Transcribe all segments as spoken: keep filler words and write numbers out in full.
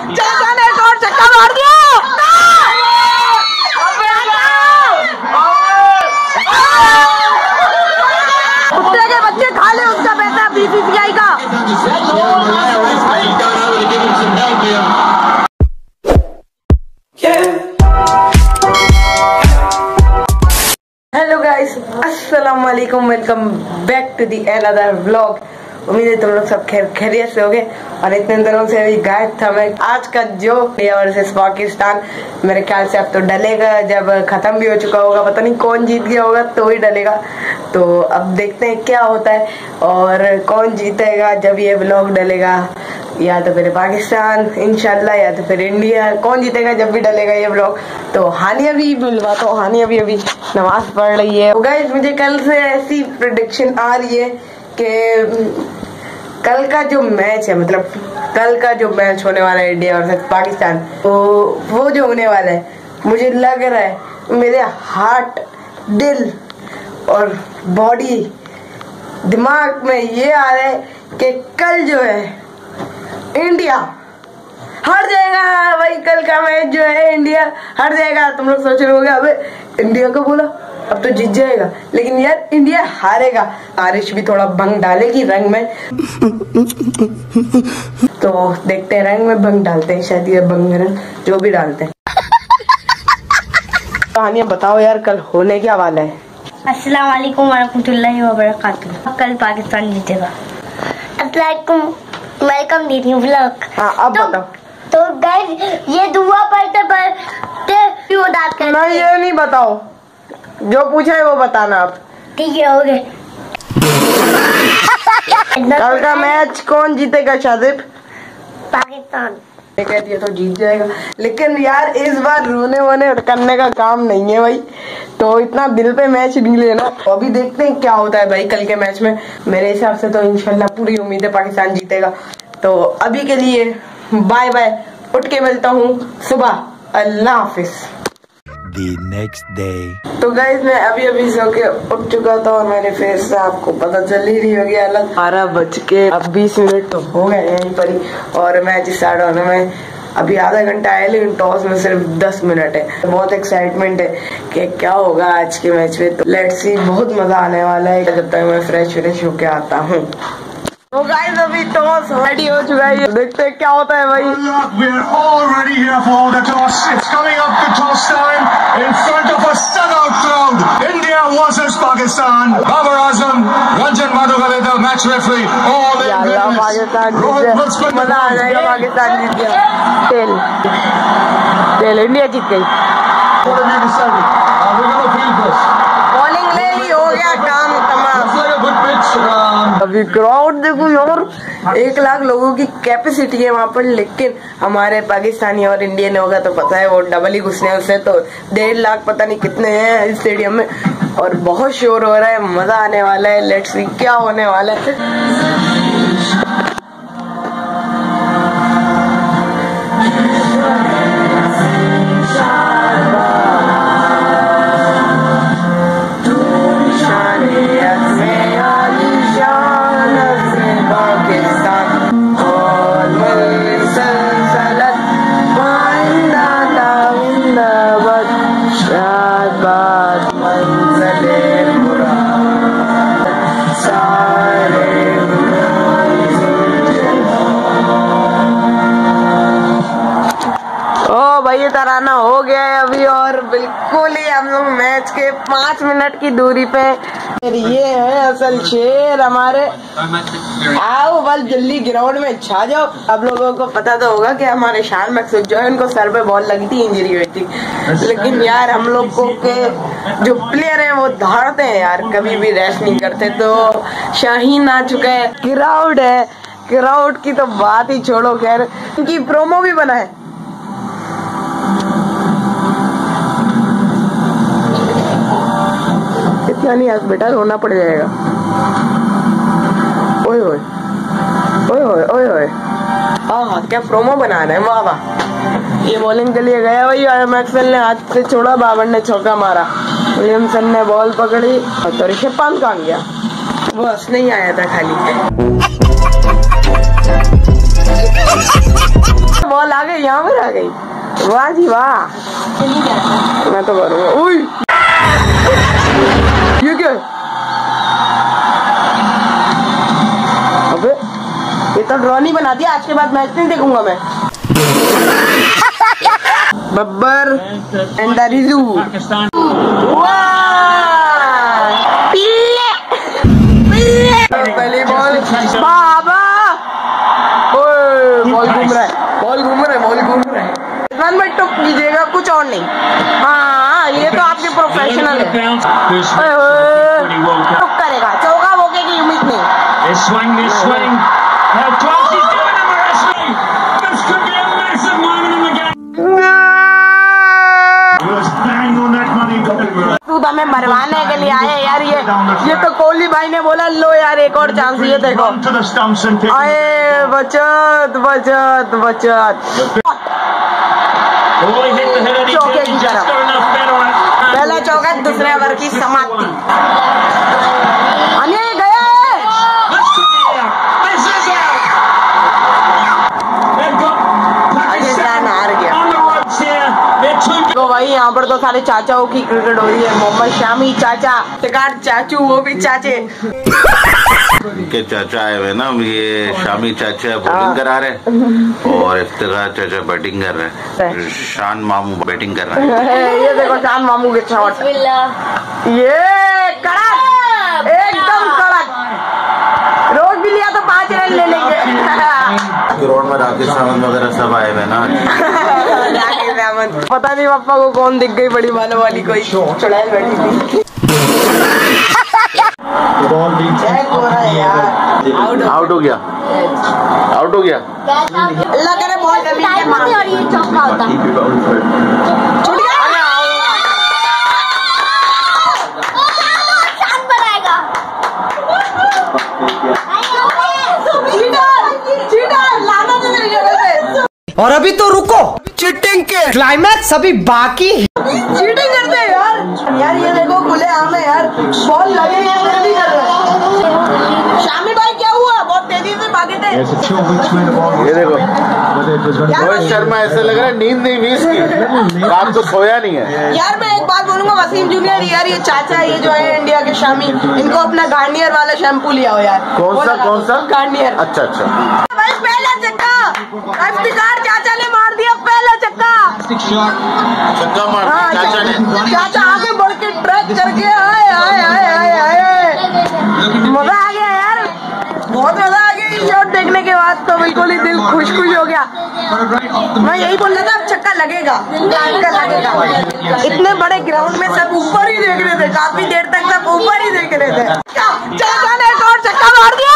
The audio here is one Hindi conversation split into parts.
चाचा ने एक और चक्का मार दिया। कुत्ते के बच्चे खा ले उसका पैसा बीसीसीआई का। हेलो गाइस, अस्सलाम वालेकुम, welcome back to the another vlog. उम्मीद है तुम लोग सब खैर खैरियत से होगे और इतने दिनों से अभी गायब था मैं। आज का जो इंडिया वर्सेस पाकिस्तान मेरे ख्याल से अब तो डलेगा, जब खत्म भी हो चुका होगा, पता नहीं कौन जीत गया होगा तो ही डलेगा। तो अब देखते हैं क्या होता है और कौन जीतेगा जब ये व्लॉग डलेगा। या तो फिर पाकिस्तान इंशाल्लाह, या तो फिर इंडिया। कौन जीतेगा जब भी डलेगा ये व्लॉग। तो हानिया भी मिलवा, तो हानिया भी अभी नमाज पढ़ रही है। गाइस मुझे कल से ऐसी प्रेडिक्शन आ रही है कि कल का जो मैच है, मतलब कल का जो मैच होने वाला है इंडिया और पाकिस्तान, तो वो जो होने वाला है, मुझे लग रहा है मेरे हार्ट, दिल और बॉडी, दिमाग में ये आ रहा है कि कल जो है इंडिया हार जाएगा। भाई कल का मैच जो है इंडिया हार जाएगा। तुम लोग सोच रहे होगे अबे इंडिया को बोला अब तो जीत जाएगा, लेकिन यार इंडिया हारेगा। बारिश भी थोड़ा भंग डालेगी रंग में। तो देखते हैं, रंग में भंग डालते हैं, शायद ये भंग रंग जो भी डालते हैं। कहानियां बताओ यार, कल होने क्या वाला है। अस्सलाम वालेकुम वरहमतुल्लाहि वबरकातुहू। कल पाकिस्तान जीतेगा। अस्सलाम वेलकम दीदी व्लॉग। हाँ अब तो, बताओ। तो गाइस ये दुआ पढ़ते पढ़ते क्यों दाद करते? नहीं ये नहीं बताओ, जो पूछा है वो बताना आप। ठीक है, हो गए। कल का मैच कौन जीतेगा शादिब? पाकिस्तान। कह दिया तो जीत जाएगा, लेकिन यार इस बार रोने वोने करने का काम नहीं है भाई। तो इतना दिल पे मैच नहीं लेना। अभी देखते हैं क्या होता है भाई कल के मैच में। मेरे हिसाब से तो इंशाल्लाह पूरी उम्मीद है पाकिस्तान जीतेगा। तो अभी के लिए बाय बाय, उठ के मिलता हूँ सुबह। अल्लाह हाफिज। The next day. तो गाइस मैं अभी अभी सो के उठ चुका था और मेरे फेस से आपको पता चल ही रही होगी हालत। बारह बज के अब बीस मिनट तो हो गए यहीं पर ही, और मैच स्टार्ट होने में अभी आधा घंटा है, लेकिन टॉस में सिर्फ दस मिनट है। बहुत एक्साइटमेंट है कि क्या होगा आज के मैच में। तो लेट्स सी, बहुत मजा आने वाला है जब तक मैं फ्रेश फ्रेश होके आता हूँ। तो गाइस अभी टॉस रेडी हो चुका है, देखते हैं क्या होता है भाई। We are all ready here for the toss. It's coming up the toss time in front of a sellout crowd. India versus Pakistan. Babar Azam, Ranjan Madhugaleda, match referee. All in goodness. Pakistan जीत गया, मजा आ जाएगा। पाकिस्तान जीत गया। तेल तेल इंडिया जीत गई। What have you decided? Uh, we're going to field this. Bowling ले ली, हो गया काम तमाम। Looks like a good pitch. Um, अभी क्राउड देखो यार, एक लाख लोगों की कैपेसिटी है वहाँ पर, लेकिन हमारे पाकिस्तानी और इंडियन होगा तो पता है वो डबल ही घुसने हैं उससे। तो डेढ़ लाख पता नहीं कितने हैं इस स्टेडियम में, और बहुत शोर हो रहा है, मजा आने वाला है। लेट्स सी क्या होने वाला है। ये तराना हो गया है अभी, और बिल्कुल ही हम लोग मैच के पाँच मिनट की दूरी पे। ये है असल शेर हमारे। आओ बस जल्दी ग्राउंड में छा जाओ। अब लोगों को पता तो होगा कि हमारे शान मकसूद जो है उनको सर पे बॉल लगी थी, इंजरी हुई थी, लेकिन यार हम लोग को के जो प्लेयर है वो दौड़ते हैं यार, कभी भी रेस्ट नहीं करते। तो शाहीन आ चुका है, क्राउड है, क्राउड की तो बात ही छोड़ो। खैर उनकी प्रोमो भी बना है। इतना नहीं आज बेटा, रोना पड़ जाएगा। ओए ओए ओए ओए ओए ओए, हाँ क्या प्रोमो बना रहे हैं, वाह वाह। ये बॉलिंग के लिए गया भाई, मैक्सवेल ने हाथ से छोड़ा, बाबर ने चौका मारा, विलियमसन ने बॉल पकड़ी, तो ऋषभ पंत कहाँ गया, बस नहीं आया था खाली। बॉल आ गई, यहाँ पर आ गई। वाह जी वाह, मैं तो करूँगा। उई ये क्या? अबे ये तो ड्रॉ नहीं बना दिया, आज के बाद मैच नहीं देखूंगा मैं। बब्बर एंड रिजू, पहली बॉल बाबा, बॉल घूम रहा है, बॉल घूम रहा है, बॉल घूम रहा है। रन में टुक कीजिएगा, कुछ और नहीं। हाँ ये तो आपके प्रोफेशनल है। टुक करेगा, चौका वोके की उम्मीद नहीं। तू तो हमें मरवाने के लिए आए यार। ये ये तो कोहली भाई ने बोला लो यार एक और चांस, ये देखो। अरे बचत बचत बचत, चौके की तरफ पहला चौका, दूसरे ओवर की समाप्ति। अनिल गए, हार गया। तो भाई यहाँ पर तो सारे चाचाओं की क्रिकेट हो रही है। मोहम्मद शामी चाचा, टिकाट चाचू, वो भी चाचे के चाचा आए हुए ना, ये शामी चाचा बॉलिंग करा रहे और इफ्तिखार चाचा बैटिंग कर रहे हैं। शान मामू बैटिंग कर रहे हैं। ये देखो शान मामू के शॉट, ये कड़क, एकदम कड़क। रोज भी लिया तो पांच रन ले लेंगे। ग्राउंड में राकेश सावंत वगैरह सब आए हुए ना। पता नहीं पापा को कौन दिख गई, बड़ी वालों वाली कोई चुड़ैल बैठी थी। आउट हो गया, आउट हो गया। अल्लाह करे बॉल जमीन पे मार, ये चौका होता। छूट गया। चांद बनाएगा। और अभी तो रुको, चीटिंग के क्लाइमैक्स अभी बाकी है। चीटिंग करते हैं यार। यार ये देखो खुले आम है यार, बॉल लगे फिर भी कर रहे हैं। शामी भाई क्या हुआ, बहुत तेजी से भागे थे। ये देखो रोहित शर्मा, ऐसा लग रहा है नींद नहीं हुई इसकी, रात को सोया नहीं है। यार मैं एक बात बोलूंगा वसीम जूनियर, यार ये चाचा ये जो है इंडिया के शामी, इनको अपना गार्नियर वाला शैम्पू लिया हो यार। कौन सा कौन सा? गार्नियर। अच्छा अच्छा। भाई पहला चक्का, इफ्तिखार चाचा ने मार दिया पहला चक्का। चक्का मार हाँ, चाचा ने। चाचा आगे बढ़ के ट्रैक करके आए आए आए आए आए, मजा आ गया यार, बहुत मजा आ गया। ये शॉट देखने के बाद तो बिल्कुल ही दिल खुश खुश हो गया। मैं यही बोल रहा था अब छक्का लगेगा, छक्का लगेगा। इतने बड़े ग्राउंड में सब ऊपर ही देख रहे थे, काफी देर तक सब ऊपर ही देख रहे थे। चाचा ने एक और छक्का मार दिया।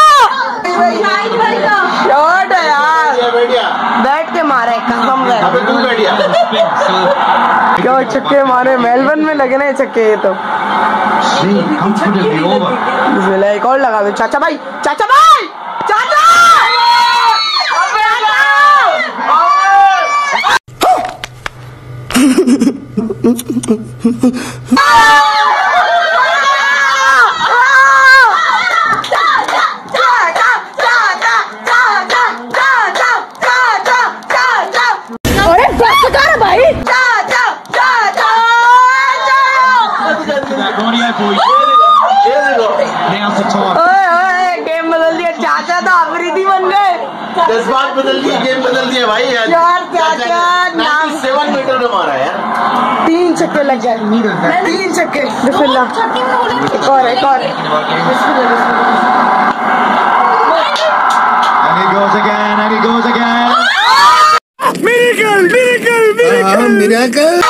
शॉट है यार, बैठ के मारे कसम से। क्या छक्के मारे, मेलबर्न में लगे ना छक्के। ये तो एक और लगा दो चाचा भाई, चाचा भाई, चाचा गेम बदल दिया चाचा, तो अफरीदी बन गए। जज्बात बदल दिए, गेम बदल दिए भाई। यार चाचा नाम सेवन मीटर में मारा यार, तीन छक्के लग गए, तीन छक्के। बिस्मिल्लाह, एक और एक और। And he goes again, and he goes again. Miracle miracle miracle miracle.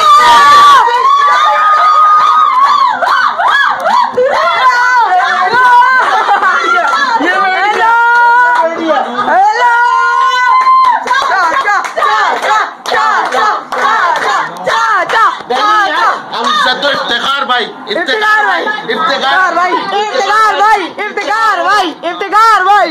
Iftikhar भाई, इफ्तिखार भाई, इफ्तिखार भाई, इफ्तिखार भाई, इफ्तिखार भाई, इफ्तिखार भाई।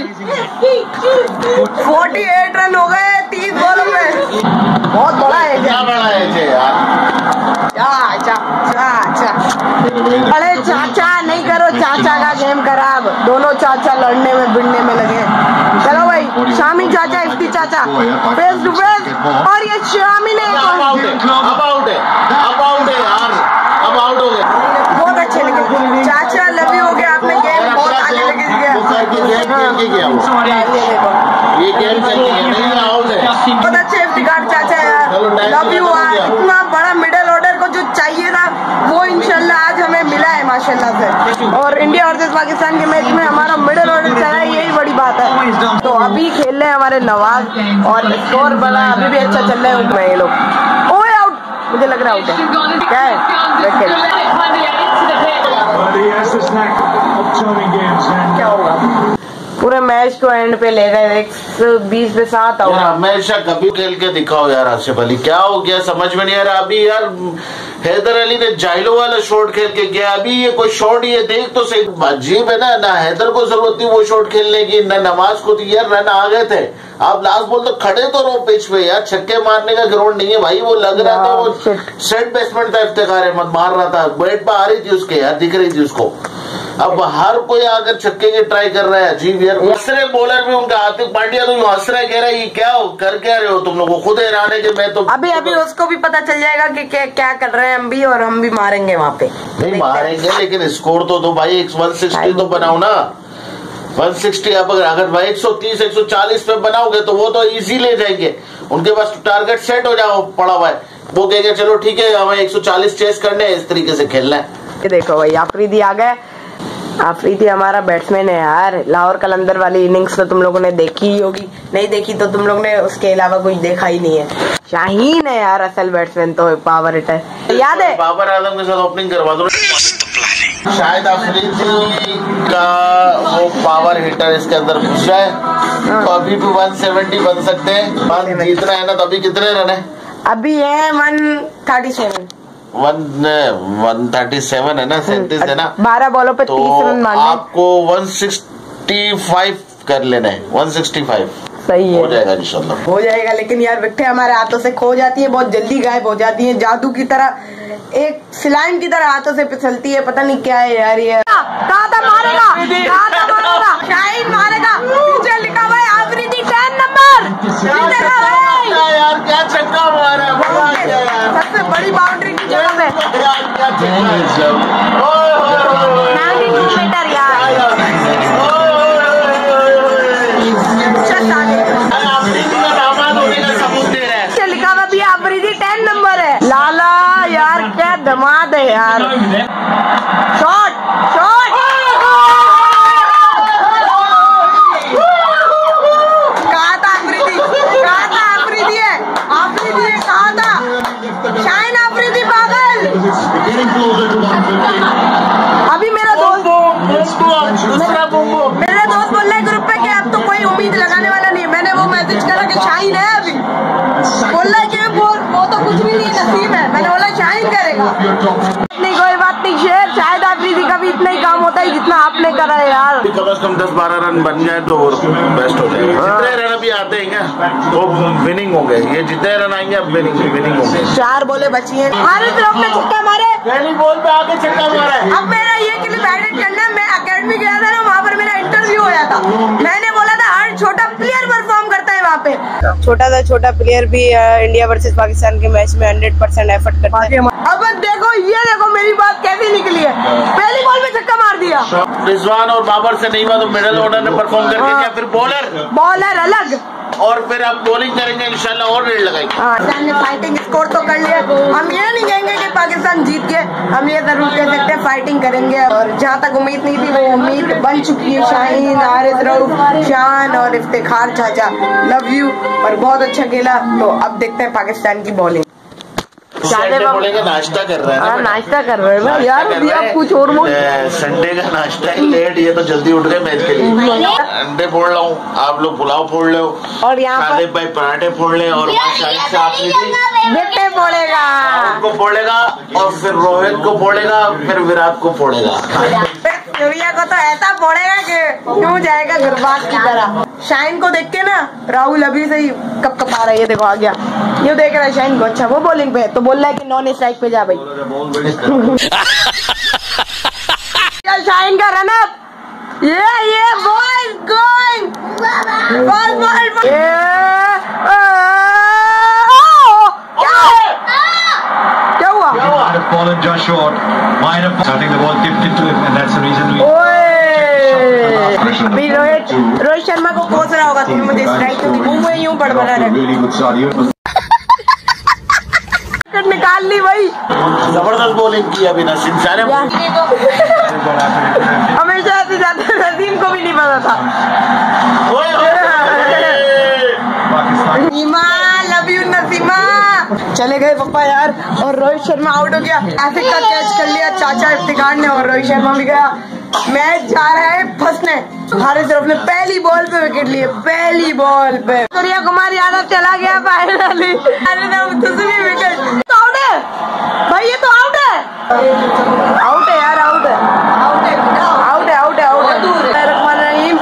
अड़तालीस रन हो गए तीस बॉलों में। बहुत बड़ा है, क्या बड़ा है यार। चाचा चाचा, अरे चाचा नहीं करो चाचा का गेम खराब। दोनों चाचा लड़ने में भिड़ने में लगे। चलो भाई, शामी चाचा, इफ्ती चाचा, फेस और ये शामी ने अब आउट है, अब आउट है, अब आउट है यार, अब आउट हो गया। बहुत अच्छे लगे चाचा, लव यू हो गया, आपने गेम बहुत आगे लेके गया। वो करके गेम खेल के गया वो, ये गेम खेल के गया, नहीं आउट है। बहुत अच्छे इफ्तिकार चाचा यार, लव यू। इतना बड़ा मिडिल ऑर्डर को जो चाहिए था वो इंशाल्लाह आज हमें मिला है माशाल्लाह से। और इंडिया वर्सेस पाकिस्तान के मैच में हमारा मिडिल ऑर्डर चला है, यही बड़ी बात है। तो अभी खेल रहे हैं हमारे नवाज और स्कोर बड़ा अभी भी अच्छा चल रहा है उनमें। ये लोग ओए आउट, मुझे लग रहा है आउट है, क्या है क्या होगा। पूरे मैच को एंड पे ले गए, एक सौ बीस पे सात आउट। हमेशा कभी खेल के दिखाओ यार आसिफ अली, क्या हो गया समझ में नहीं आ रहा। अभी यार हैदर अली ने जाइलो वाला शॉट खेल के गया, अभी ये कोई शॉट ये देख तो सही, अजीब है ना, ना हैदर को जरूरत थी वो शॉट खेलने की, ना नमाज को थी यार, रन आ गए थे। आप लास्ट बॉल तो खड़े तो रहो पिच पे यार, छक्के मारने का ग्राउंड नहीं है भाई। वो लग रहा था वो सेट बेसमेंट था, इफ्तिखार अहमद मार रहा था, बैट पर आ रही थी उसके यार, दिख रही थी उसको। अब हर कोई आकर छक्के की ट्राई कर रहा है, अजीब यार। हंस रहे बॉलर भी उनका, हार्दिक पांड्या तो हंस रहा है, कह रहा है ये क्या हो कर क्या रहे हो तुम लोग, खुद हैरान है कि मैं तो अभी अभी उसको भी पता चल जाएगा कि क्या क्या कर रहे हैं हम भी, और हम भी मारेंगे वहाँ पे। नहीं मारेंगे लेकिन स्कोर तो दो भाई, एक सौ साठ तो बनाओ ना, एक सौ साठ। अब अगर भाई एक सौ तीस एक सौ चालीस पे बनाओगे तो वो तो इजी ले जाएंगे, उनके पास टारगेट सेट हो जाओ पड़ा हुआ है, वो कहेंगे चलो ठीक है हमें एक सौ चालीस चेस करने हैं, इस तरीके से खेलना है। ये देखो भाई आफरीदी आ गए। आफरीदी हमारा बैट्समैन है यार, लाहौर कलंदर वाली इनिंग्स तो तुम लोगों ने देखी ही होगी, नहीं देखी तो तुम लोग ने उसके अलावा कुछ देखा ही नहीं है। शाहीन है यार असल बैट्समैन, तो पावर हिटर याद है, बाबर आजम के साथ ओपनिंग करवा दो। शायद अफरीदी का वो पावर हिटर इसके अंदर घुसा है, तो अभी भी एक सौ सत्तर बन सकते हैं। वन जीतना है ना, तो अभी कितने रन है? अभी है एक सौ सैंतीस वन वन थर्टी सेवन है ना, सैंतीस है ना, बारह बॉलों पे तो तीस रन मारने। आपको एक सौ पैंसठ कर लेना है, एक सौ पैंसठ सही है, हो जाएगा इंशाल्लाह हो जाएगा। लेकिन यार विकेटें हमारे हाथों से खो जाती है, बहुत जल्दी गायब हो जाती है, जादू की तरह, एक सिलाइन की तरह हाथों से फिसलती है, पता नहीं क्या है यार। ये कहा था मारेगा, कहा था मारेगा, शाहीन मारेगा, पीछे लिखा हुआ है आफरीदी टेन नंबर यार, क्या छक्का मारा सबसे बड़ी बाउंड्री की जगह पे मीटर यार। लिखा हुआ भी आफरीदी टेन नंबर है, लाला यार क्या दमाद है यार। शॉट शॉट कहा था आफरीदी, कहा था आफरीदी है, आफरीदी है कहा था, शाहीन आफरीदी पागल। अभी मेरा दोस्त मेरा दोस्त बोल रहा है ग्रुप पे कि अब तो कोई उम्मीद लगाने वाला नहीं है। मैंने वो मैसेज करा कि शाहीन है, अभी बोल रहा है कि वो, वो तो कुछ भी नहीं नसीब है। मैंने बोला शाहीन करेगा, नहीं कोई बात नहीं शेर, शायद आफरीदी का भी इतना ही काम होता है जितना आपने करा है यार। कम से कम दस बारह रन बन जाए तो बेस्ट हो जाएगा। जितने रन अभी आते हैं वो विनिंग हो गए, ये जितने रन आएंगे अब विनिंग विनिंग हो गए। चार बॉले बची हैं, हारिस रऊफ ने छक्का मारे, पहली बॉल पे आके छक्का मारा है। अब मेरा ये क्लिप एडिट करना है, मैं अकेडमी गया था ना, वहाँ पर मेरा इंटरव्यू होया था, मैंने बोला था हर छोटा प्लेयर परफॉर्म करता है वहाँ पे। छोटा सा छोटा प्लेयर भी इंडिया वर्सेस पाकिस्तान के मैच में हंड्रेड परसेंट एफर्ट करता है। अब देखो ये देखो मेरी बात कैसी निकली है, पहली बॉल में छक्का मार दिया। रिजवान और बाबर से नहीं हुआ तो मिडिल ऑर्डर ने परफॉर्म करके दिया, फिर बॉलर बॉलर अलग, और फिर आप बॉलिंग करेंगे इंशाल्लाह और रेड लगाएंगे। पाकिस्तान ने फाइटिंग स्कोर तो कर लिया, हम ये नहीं कहेंगे कि पाकिस्तान जीत गए, हम ये जरूर कह सकते हैं फाइटिंग करेंगे। और जहाँ तक उम्मीद नहीं थी वो उम्मीद बन चुकी है। शाहीन, हारिस रऊफ, शान और इफ्तिखार चाचा लव यू, और बहुत अच्छा खेला। तो अब देखते हैं पाकिस्तान की बॉलिंग। बोलेंगे नाश्ता कर रहे हैं, नाश्ता कर रहे हैं यार, आप कुछ और संडे का नाश्ता है लेट, ये तो जल्दी उठ गए मैच के लिए। अंडे फोड़ लो, आप लोग पुलाव फोड़ लो, और यहाँ पर भाई पराठे फोड़ ले, और बेटे फोड़ेगा, उनको फोड़ेगा, और फिर रोहित को फोड़ेगा, फिर विराट को फोड़ेगा, सूर्या को तो ऐसा फोड़ेगा कि क्यों जाएगा गुरबाज की तरह। शाहीन को देख के ना राहुल अभी से ही कप कपा रहा है, ये देखो आ गया, ये देख रहा है शाहीन को। अच्छा वो बॉलिंग पे है तो बोल रहा है कि नॉन स्ट्राइक पे जा भाई। शाहीन का रन अप, ये ये ball going, ball ball Minor. I think the ball tipped into him, and that's the reason we. अभी रोहित रोहित शर्मा को कोस रहा होगा, तुम्हें मुझे स्ट्राइक क्योंकि मुंह में यूं बड़बड़ा रहे। निकाल ली भाई, जबरदस्त बॉलिंग की अभी नसीम शाह ने। हमेशा ऐसे जाते नसीम को भी नहीं पता था। Nasima love you Nasima. चले गए पापा यार, और रोहित शर्मा आउट हो गया। आसिफ का कैच कर लिया चाचा इफ्तिकार ने, और रोहित शर्मा भी गया। मैच जा रहा है फंसने। हमारे तरफ ने पहली बॉल पे विकेट लिए, पहली बॉल पे सूर्या कुमार यादव चला गया फाइनली। दूसरी विकेट आउट है भाई, ये तो आउट है, आउट है यार, आउट है, आउट है, आउट है, आउट है, आउट है। रहमान रहीम,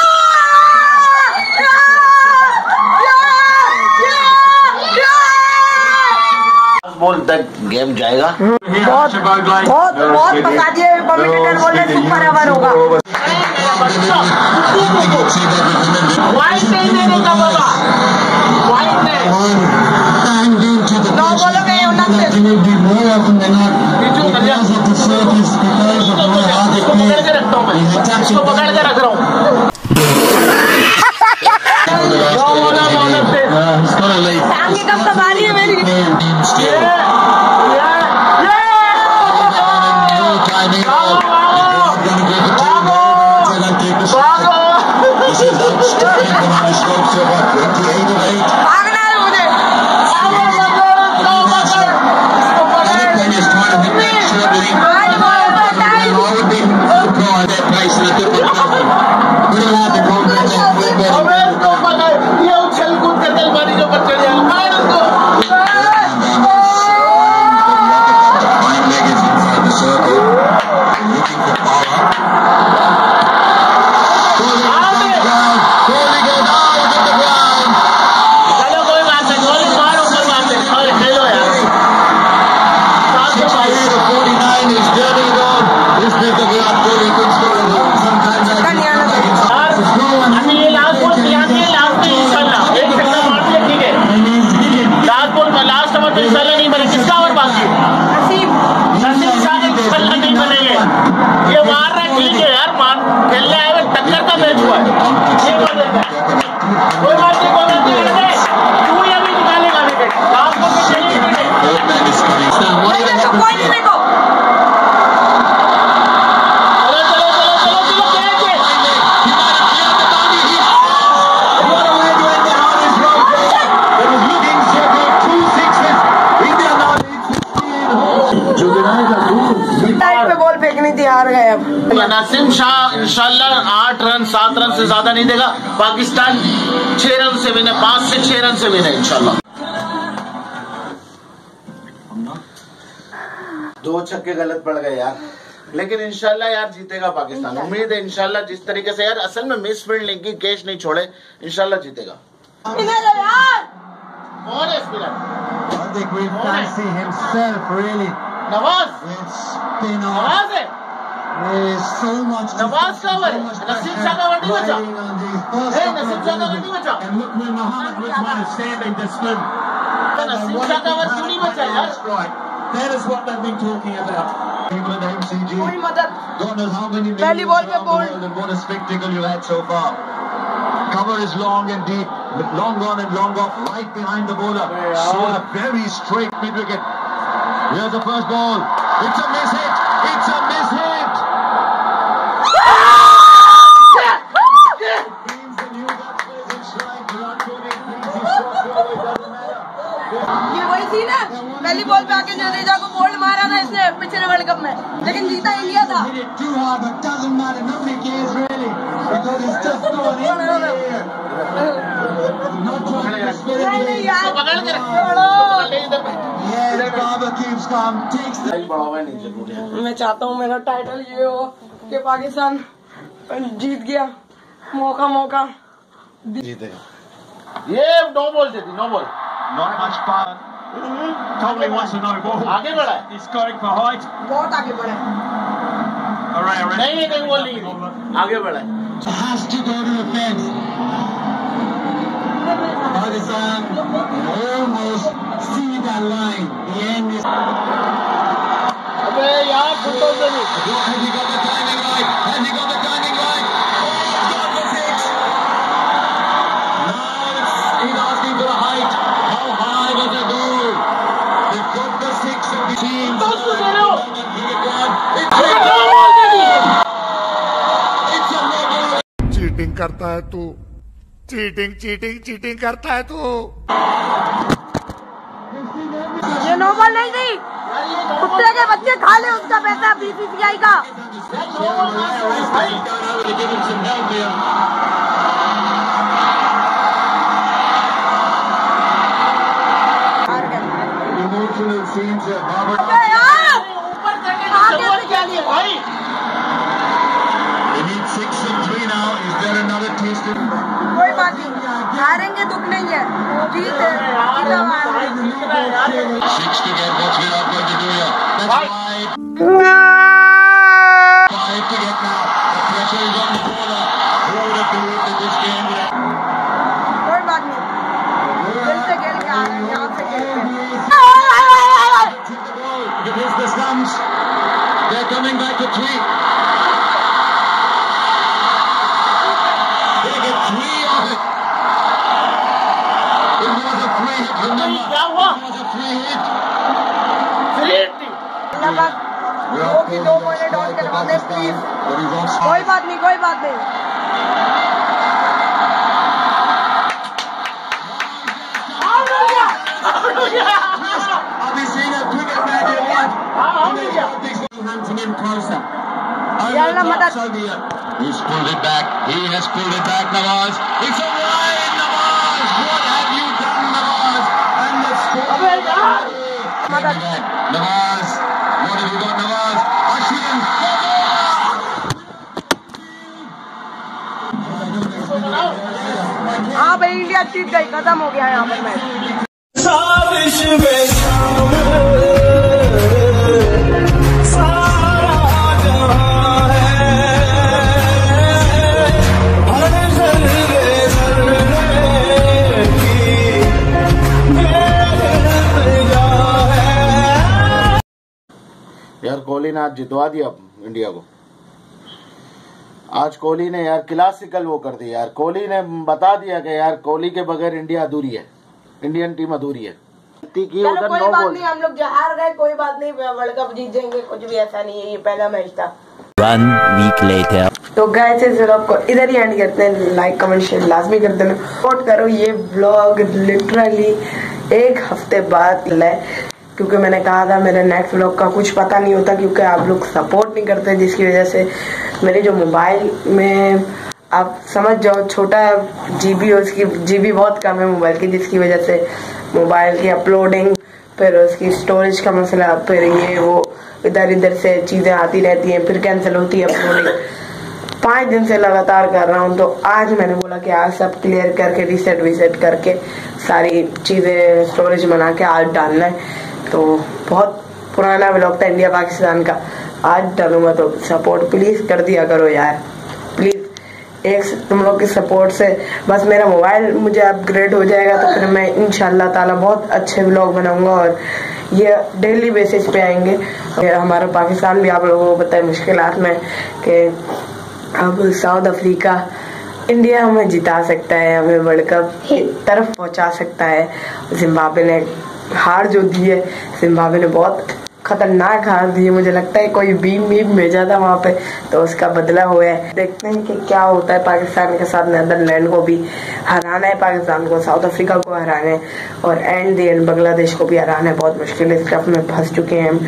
बॉल तक गेम जाएगा। बहुत बहुत बहुत बता दिए कमेंटेटर, बोल रहे सुपर ओवर होगा। वाइट नहीं देने का बाबा, वाइट नहीं। नौ बोलो गए उन्नतीस। पकड़ के रखता हूँ मैं, इसको पकड़ के रख रहा हूँ। टांगे कब तक आ रही है मेरी? भागना है मुझे। ये उछल कूद कर तलवारी जो पर चढ़ जाएगा, मार उसको। नसीम शाह इंशाल्लाह आठ रन सात रन से ज्यादा नहीं देगा। पाकिस्तान छह रन से विन है, पांच से छह रन से विन है इंशाल्लाह। दो छक्के गलत पड़ गए यार, लेकिन इंशाल्लाह यार जीतेगा पाकिस्तान। उम्मीद है इंशाल्लाह, जिस तरीके से यार असल में मिस फील्ड लेगी, कैच नहीं छोड़े, इंशाल्लाह जीतेगा। कौन है स्पिनर? नवाज, नवाज है, नवाज का ओवर, नसीम शाह का ओवर नहीं बचा, नसीम शाह का ओवर नहीं बचा, नसीम शाह का ओवर क्यों नहीं बचा यार? That is what they've been talking about. England M C G. कोई मदद। God knows how many पहली बॉल पे ball. and what a spectacle you had so far. Cover is long and deep, long on and long off, right behind the bowler. So a very straight mid wicket. Here's the first ball. It's a miss hit. It's a miss hit. ये वही थी ना, पहली बॉल पे आके जडेजा को बोल्ड मारा ना इसने पिछले वर्ल्ड कप में, लेकिन जीता इंडिया था। मैं चाहता हूँ मेरा टाइटल ये हो कि पाकिस्तान जीत गया, मौका मौका जीतेगा। ये नो बॉल देती, no ball, Not much power. Tomlin wants a no ball. आगे बढ़ा है, He's going for height. बहुत आगे बढ़ा है। नहीं नहीं नहीं बॉल नहीं, आगे बढ़ा है। Has to go to the fence. Pakistan almost see that line. The end is. अबे यार Has he got the timing right? Has he got the timing right? Oh, he's got the six. Now it's, he's asking for a height. How high was the goal? They've got the six of the team. It's a no goal. Cheating करता है तू, चीटिंग चीटिंग चीटिंग करता है तू। ये नो बॉल नहीं थी, कुत्ते के बच्चे खा ले उसका पैसा बीसीसीआई का। Emotional scenes here. Robert. They need six and three now. Is there another taste in? कोई बात नहीं, हारेंगे दुख नहीं है, जीत है। Six to get. What's Virat going to do here? That's five. Five to get now. The pressure is on the bowler. Who would have believed in this game? कोई बात नहीं, दिल से खेल के आ रहे हैं, यहाँ से खेल के। Hit the ball. It hits the stumps. They're coming back to three. They get three of it. It was a free hit. Remember, it was a free hit. दो की दो पॉइंट डाउन करवा दे प्लीज। कोई बात नहीं, कोई बात नहीं। Have you seen a cricket match in what? Hunting him closer. He's pulled it back. He has pulled it back, Nawaz. It's a wide, Nawaz. What have you done, Nawaz? And the score. Nawaz. What have you got, Nawaz? Ashwin. हाँ भाई, इंडिया जीत गई, खत्म हो गया यहाँ पर मैच। यार कोहली ने आज जितवा दिया इंडिया को। आज कोहली ने यार क्लासिकल वो कर दिया यार। कोहली ने बता दिया कि यार कोहली के बगैर इंडिया अधूरी है, इंडियन टीम अधूरी है। की कोई बात नहीं, हम लोग जो हार गए कोई बात नहीं, वर्ल्ड कप जीत जाएंगे, कुछ भी ऐसा नहीं है, ये पहला मैच था। One week later. तो गाइस इस व्लॉग को इधर ही एंड करते हैं। लाइक कमेंट शेयर लाजमी कर देना, सपोर्ट करो। ये व्लॉग लिटरली एक हफ्ते बाद है, क्योंकि मैंने कहा था मेरे नेक्स्ट व्लॉग का कुछ पता नहीं होता, क्योंकि आप लोग सपोर्ट नहीं करते, जिसकी वजह से मेरे जो मोबाइल में आप समझ जाओ छोटा जीबी हो, उसकी जीबी बहुत कम है मोबाइल की, जिसकी वजह से मोबाइल की अपलोडिंग, फिर उसकी स्टोरेज का मसला, फिर ये वो इधर इधर से चीजें आती रहती हैं, फिर कैंसिल होती है अपलोडिंग। पाँच दिन से लगातार कर रहा हूँ, तो आज मैंने बोला कि आज सब क्लियर करके रीसेट वीसेट करके सारी चीजें स्टोरेज बना के आज डालना है। तो बहुत पुराना व्लॉग था इंडिया पाकिस्तान का, आज डालूंगा, तो सपोर्ट प्लीज कर दिया करो यार, प्लीज। एक तुम लोग की सपोर्ट से बस मेरा मोबाइल मुझे अपग्रेड हो जाएगा, तो फिर मैं इंशाल्लाह ताला बहुत अच्छे व्लॉग बनाऊंगा और ये डेली बेसिस पे आएंगे। हमारा पाकिस्तान भी आप लोगों को पता है मुश्किलात में, कि अब साउथ अफ्रीका इंडिया हमें जिता सकता है, हमें वर्ल्ड कप की तरफ पहुंचा सकता है। जिम्बाब्वे ने हार जो दी है, जिम्बाब्वे ने बहुत खतरनाक हार दी है, मुझे लगता है कोई बीम बीम भेजा था वहां पे, तो उसका बदला हुआ है। देखते हैं कि क्या होता है। पाकिस्तान के साथ नीदरलैंड को भी हराना है, पाकिस्तान को साउथ अफ्रीका को हराना है, और एंड दी एंड बांग्लादेश को भी हराना है। बहुत मुश्किल स्टफ में फंस चुके हैं हम,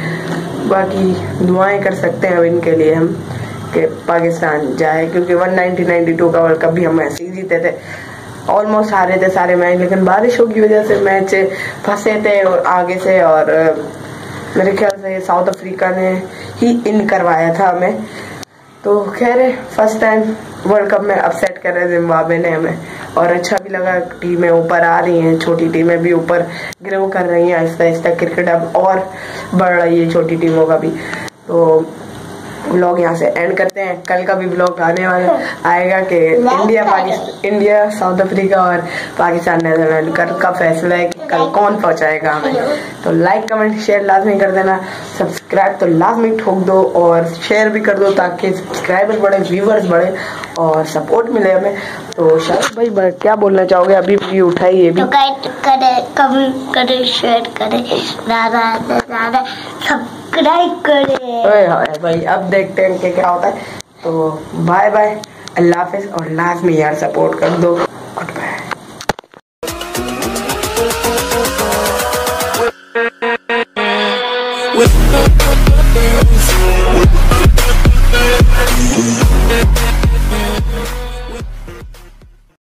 बाकी दुआएं कर सकते हैं अब इनके लिए हम कि पाकिस्तान जाए, क्योंकि वन नाइनटी नाइनटी टू का वर्ल्ड कप भी हम ऐसे ही जीते थे, ऑलमोस्ट हारे थे सारे मैच, लेकिन बारिशों की वजह से मैच फंसे थे और आगे से, और मेरे ख्याल से साउथ अफ्रीका ने ही इन करवाया था हमें। तो खैर फर्स्ट टाइम वर्ल्ड कप में अपसेट कर रहे जिम्बाब्वे ने हमें, और अच्छा भी लगा। टीमें ऊपर आ रही हैं, छोटी टीमें भी ऊपर ग्रो कर रही हैं आहिस्ता आहिस्ता, क्रिकेट अब और बढ़ रही है छोटी टीमों का भी। तो ब्लॉग यहाँ से एंड करते हैं। कल का भी ब्लॉग आने वाला आएगा कि India Pakistan India South Africa और पाकिस्तान नेदरलैंड कल का फैसला है कि कल कौन पहुंचाएगा हमें। तो लाइक कमेंट शेयर लाजमी कर देना, सब्सक्राइब तो लाजमी ठोक दो और शेयर भी कर दो ताकि सब्सक्राइबर बढ़े, व्यूवर्स बढ़े और सपोर्ट मिले हमें। तो शायद भाई क्या बोलना चाहोगे? अभी भी उठाई ये भी तो करे, कमेंट करे, शेयर करे, ज्यादा से ज्यादा सब्सक्राइब करे। ओए हाय भाई, अब देखते हैं कि क्या होता है। तो बाय बाय, अल्लाह हाफिज और लाजमी यार सपोर्ट कर दो। Good bye.